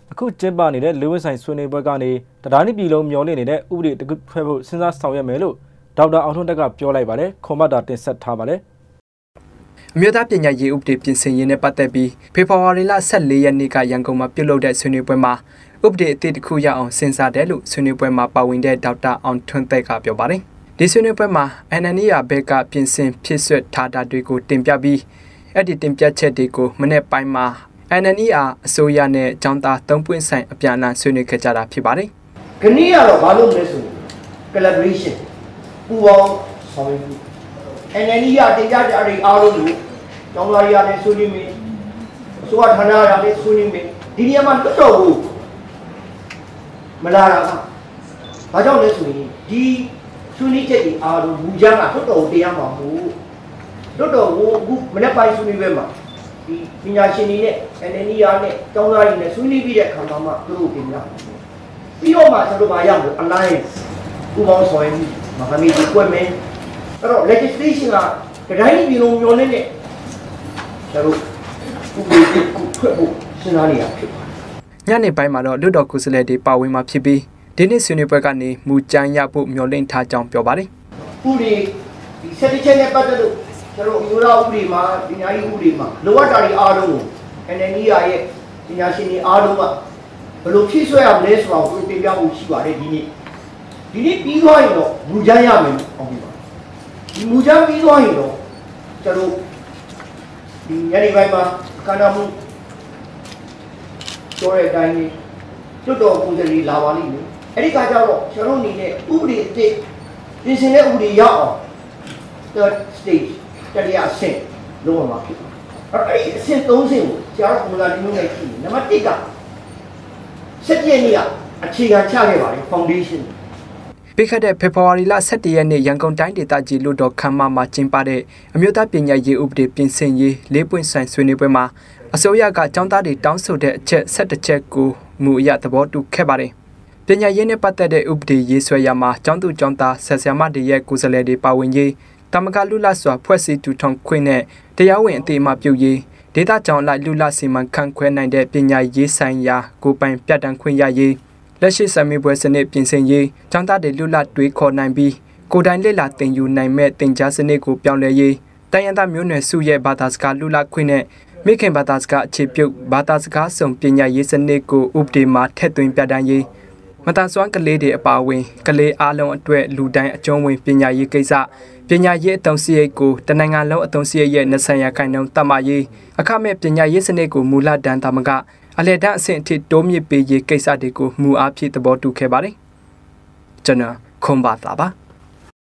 အခုကျင်းပနေတဲ့လူဝင်ဆိုင်ဆွေးနွေးပွဲကနေတရားနိပြည်လုံးမျောလင့်နေတဲ့ဥပဒေတကူဖွဲ့ဖို့စဉ်းစားဆောင်ရွက်မယ်လို့ဒေါက်တာအောင်ထွန်းတက်ကပြောလိုက်ပါတယ်ခွန်မတ်တာတင်ဆက်ထားပါတယ်အမျိုးသားပညာရေးဥပဒေပြင်ဆင်ရေးနဲ့ပတ်သက်ပြီးဖေဖော်ဝါရီလ14ရက်နေ့ကရန်ကုန်မှာပြုလုပ်တဲ့ဆွေးနွေးပွဲမှာဥပဒေအသစ်တစ်ခုရအောင်စဉ်းစားတယ်လို့ဆွေးနွေးပွဲမှာပါဝင်တဲ့ဒေါက်တာအောင်ထွန်းတက်ကပြောပါတယ်ဒီဆွေးနွေးပွဲမှာ NNEA ဘက်ကပြင်ဆင်ဖြစ်ဆွတ်ထားတာတွေကိုတင်ပြပြီးအဲ့ဒီတင်ပြချက်တွေကိုမနေ့ပိုင်းမှာNNEA အစိုးရနဲ့ကျောင်းသား3ပွင့်ဆိုင်အပြန်အလှန်ဆွေးနွေးခဲ့ကြတာဖြစ်ပါတယ်။ခဏကတော့ဘာလို့လဲဆို collaboration ပူးပေါင်းဆောင်ရွက်မှု NNEA တင်ပြကြတဲ့အားလုံးကိုကျောင်းသားတွေနဲ့ဆွေးနွေးမယ်။အစိုးရဌာနတွေနဲ့ဆွေးနွေးမယ်။ဒီနေရာမှာတော်တော်ကိုမလာတာကဘာကြောင့်လဲဆိုရင်ဒီဆွေးနွေးချက်တွေအားလုံးမူကြမ်းကတော်တော်တရားမှာမဟုတ်တော်တော်ကိုအခုမနေ့ပိုင်းဆွေးနွေးပွဲမှာဒီပညာရှင်တွေနဲ့ NNEA နဲ့ကျောင်းသားတွေနဲ့ဆွေးနွေးပြီးတဲ့အခါမှာသူတို့ပြင်ပြပြီးတော့မှကျွန်တော်ဗာရမယ် alliance ပူးပေါင်းဆောင်ရွက်မှုမဟာမိတ်ကွက်မယ်အဲ့တော့ legislation ကတိုင်းပြည်လုံးမျောနေတဲ့ကျွန်တော်ဥပဒေကိုဖွင့်ဖို့စဉ်းစားနေတာဖြစ်ပါတယ်ညနေပိုင်းမှာတော့လွတ်တော်ကိုယ်စားလှယ်တွေပါဝင်မှာဖြစ်ပြီးဒီနေ့ဆွေးနွေးပွဲကနေမူကြမ်းရဖို့မျှော်လင့်ထားကြောင်းပြောပါတယ်ဥပဒေဒီဆက်ချက်နဲ့ပတ်သက်လို့ကျွန်တော်ယူရာဥပဒေမှာပညာရေးဥပဒေမှာလိုအပ်တာတွေအားလုံးကို NNEA ရဲ့ပညာရှင်တွေအားလုံးကဘယ်လိုဖြည့်ဆွဲရမလဲဆိုတာကိုတင်ပြဖို့ရှိပါတယ်ဒီနေ့ပြီးသွားရင်တော့မူကြမ်းရမယ်အောင်ပြီပါဒီမူကြမ်းပြီးသွားရင်တော့ကျွန်တော်ဒီညနေပိုင်းမှာအခမ်းအနားမှုပြောတဲ့အတိုင်းကျွတ်တော်ကိုယ်စားလှယ်လာပါလိမ့်မယ်အဲ့ဒီကကြတော့ကျွန်တော်အနေနဲ့ဥပဒေအစ်ပြင်ဆင်တဲ့ဥပဒေရောက်အောင် third stage တတိယအဆင့်လုံးဝမှာဖြစ်ပါတယ်အဲ့ဒီအဆင့်3ဆင့်ကိုကျတော့ပုံစံမျိုးနဲ့ကြည့်နံပါတ်1က7ရက်နေ့ကအခြေခံချခဲ့ပါတယ် foundation ပြီးခဲ့တဲ့ဖေဖော်ဝါရီလ17ရက်နေ့ရန်ကုန်တိုင်းဒေသကြီးလွှတ်တော်ခမ်းမမှာကျင်းပတဲ့အမျိုးသားပညာရေးဥပဒေပြင်ဆင်ရေး၄ပွင့်ဆိုင်ဆွေးနွေးပွဲမှာအစိုးရကကျောင်းသားတွေတောင်းဆိုတဲ့အချက်17ချက်ကိုမူအရသဘောတူခဲ့ပါတယ်ပညာရေးနဲ့ပတ်သက်တဲ့ဥပဒေရေးဆွဲရမှာကျောင်းသူကျောင်းသားဆရာမတွေရဲ့ကိုယ်စားလှယ်တွေပါဝင်ရေးတမကလူလစွာဖွဲ့စည်းတူထောင်ခွင့်နဲ့တရားဝင်အသေးအမှပြုရေးဒေသကြောင့်လိုက်လူလစီမံခန့်ခွဲနိုင်တဲ့ပညာရေးဆိုင်ရာကိုပိုင်ပြတ်တန်းခွင့်ရရေးလက်ရှိစာမေးပွဲစနစ်ပြင်ဆင်ရေးကျောင်းသားတွေလူလတွေးခေါ်နိုင်ပြီးကိုယ်တိုင်လက်လာတင်ယူနိုင်မဲ့တင် जा စနစ်ကိုပြောင်းလဲရေးတိုင်းရင်းသားမျိုးနွယ်စုရဲ့ဘာသာစကားလူလခွင့်နဲ့မိခင်ဘာသာစကားအခြေပြုဘာသာစကားစုံပညာရေးစနစ်ကိုဥပဒေမှာထည့်သွင်းပြဋ္ဌာန်းရေးမတန်ဆွမ်းကလေးတွေအပါအဝင်ကလေးအားလုံးအတွက်လူတိုင်းအကျုံးဝင်ပညာရေးကိစ္စပညာရေးအသုံးစရိတ်ကိုတနိုင်ငံလုံးအသုံးစရိတ်ရဲ့20%တတ်မှတ်ရေးအခမဲ့ပညာရေးစနစ်ကိုမူလတန်းတာမကအလဲတန်းအဆင့်အထိတိုးမြင့်ပေးရေးကိစ္စတွေကိုမူအားဖြင့်သဘောတူခဲ့ပါတယ်ကျွန်တော်ခွန်ပါတာပါ